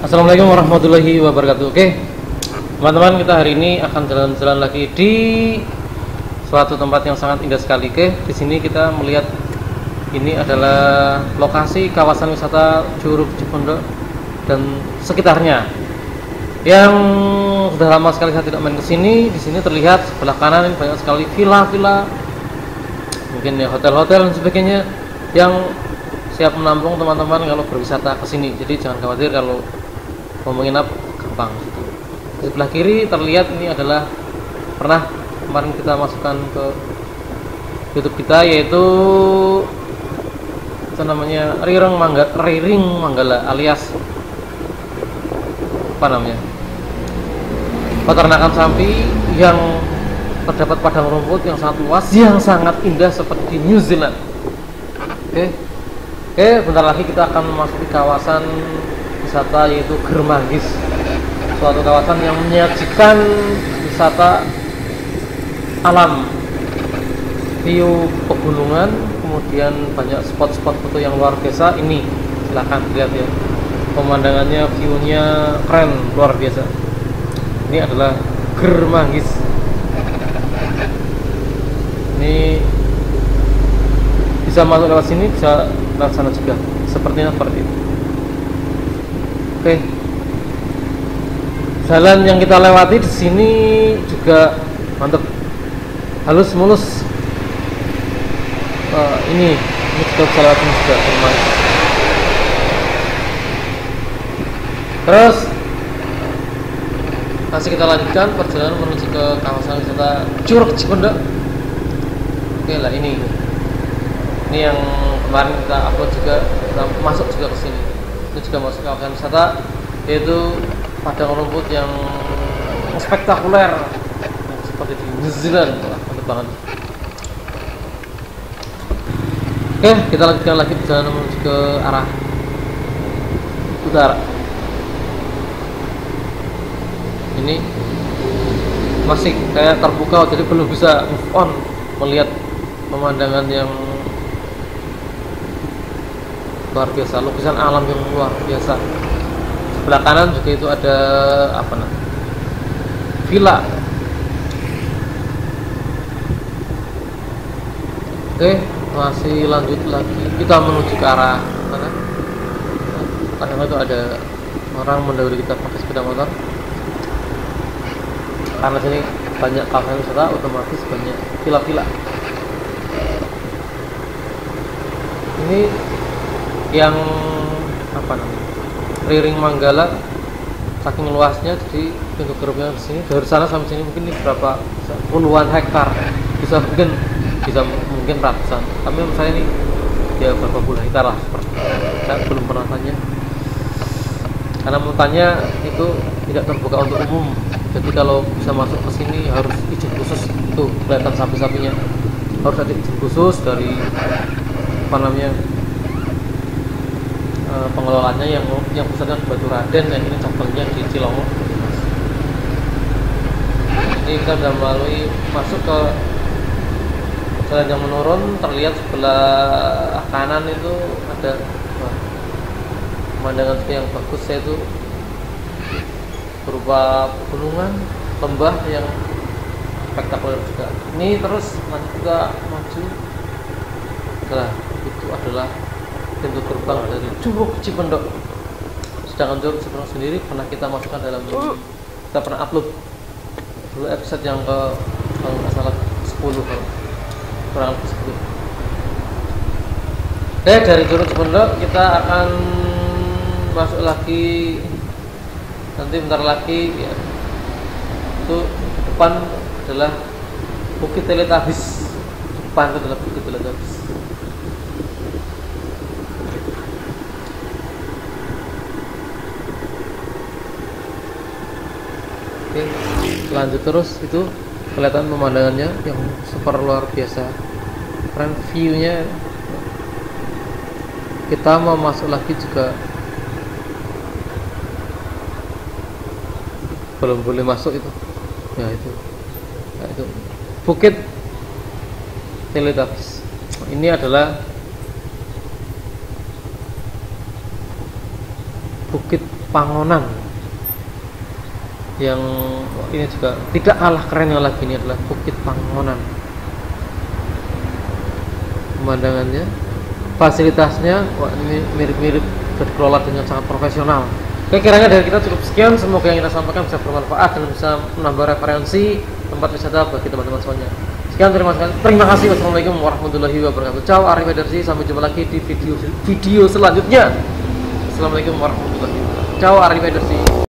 Assalamualaikum warahmatullahi wabarakatuh. Oke, teman-teman, kita hari ini akan jalan-jalan lagi di suatu tempat yang sangat indah sekali. Oke, di sini kita melihat ini adalah lokasi kawasan wisata Curug Cipondoh dan sekitarnya. Yang sudah lama sekali saya tidak main ke sini. Di sini terlihat sebelah kanan ini banyak sekali villa-villa, mungkin ya hotel-hotel dan sebagainya yang siap menampung teman-teman kalau berwisata ke sini. Jadi jangan khawatir kalau mau menginap, gampang gitu. Di sebelah kiri terlihat ini adalah pernah kemarin kita masukkan ke YouTube kita, yaitu itu namanya Riring Manggala alias apa namanya, peternakan sapi yang terdapat padang rumput yang sangat luas, yang sangat indah seperti New Zealand. Oke, bentar lagi kita akan memasuki kawasan wisata yaitu Germanggis, suatu kawasan yang menyajikan wisata alam, view pegunungan, kemudian banyak spot-spot foto yang luar biasa. Ini silahkan lihat ya, pemandangannya, view-nya keren, luar biasa. Ini adalah Germanggis. Ini bisa masuk lewat sini, bisa lewat sana juga, sepertinya seperti itu. Oke, jalan yang kita lewati di sini juga mantap, halus mulus. Ini juga bisa lewat sini juga, teman. Terus masih kita lanjutkan perjalanan menuju ke kawasan wisata Curug Cipondoh. Oke lah, ini yang kemarin kita upload juga, kita masuk juga ke sini. Ini juga masuk kawasan wisata, yaitu padang rumput yang spektakuler seperti di New Zealand. Wah, mantap banget. Oke, kita lanjutkan lagi perjalanan menuju ke arah utara. Ini masih kayak terbuka, jadi belum bisa move on melihat pemandangan yang luar biasa, lukisan alam yang luar biasa. Sebelah kanan juga itu ada apa namanya, villa. Oke, masih lanjut lagi, kita menuju ke arah mana? Karena itu ada orang mendahului kita pakai sepeda motor. Karena sini banyak kawasan wisata, otomatis banyak villa-villa. Ini yang apa namanya, Riring Manggala, saking luasnya, jadi pintu gerbangnya di sini dari sana sampai sini mungkin ini berapa puluhan hektar, bisa mungkin ratusan. Tapi menurut saya ini ya berapa puluh hektar lah, seperti saya belum pernah tanya, karena menurutnya itu tidak terbuka untuk umum. Jadi kalau bisa masuk ke sini harus izin khusus. Tuh kelihatan sapi-sapinya, harus ada izin khusus dari apa namanya, pengelolanya yang pusatnya di Batu Raden, yang ini cabangnya di Cilongok. Ini kita sudah melalui masuk ke jalan yang menurun. Terlihat sebelah kanan itu ada pemandangan yang bagus, yaitu berupa pegunungan, lembah yang spektakuler juga. Ini terus lanjut kita maju. Nah, itu adalah pintu gerbang dari Curug Cipondoh. Sedangkan Curug Cipondoh sendiri pernah kita masukkan dalam, kita pernah upload dulu episode yang ke, kalau nggak salah 10, kurang lebih 10. Oke, dari Curug Cipondoh kita akan masuk lagi nanti bentar lagi ya. Itu depan adalah Bukit Teletabis. Depan itu adalah Bukit Teletabis. Oke, lanjut terus, itu kelihatan pemandangannya yang super luar biasa, keren view-nya. Kita mau masuk lagi juga belum boleh masuk itu. Ya itu Bukit Teletabis. Ini adalah Bukit Pangonan, yang ini juga tidak kalah kerennya lagi. Ini adalah Bukit Pangonan. Pemandangannya, fasilitasnya, wah, ini mirip-mirip dikelola dengan sangat profesional. Oke, kiranya dari kita cukup sekian. Semoga yang kita sampaikan bisa bermanfaat dan bisa menambah referensi tempat wisata bagi teman-teman semuanya. Sekian, terima kasih. Wassalamualaikum warahmatullahi wabarakatuh. Ciao, arrivederci. Sampai jumpa lagi di video selanjutnya. Assalamualaikum warahmatullahi wabarakatuh. Ciao, arrivederci.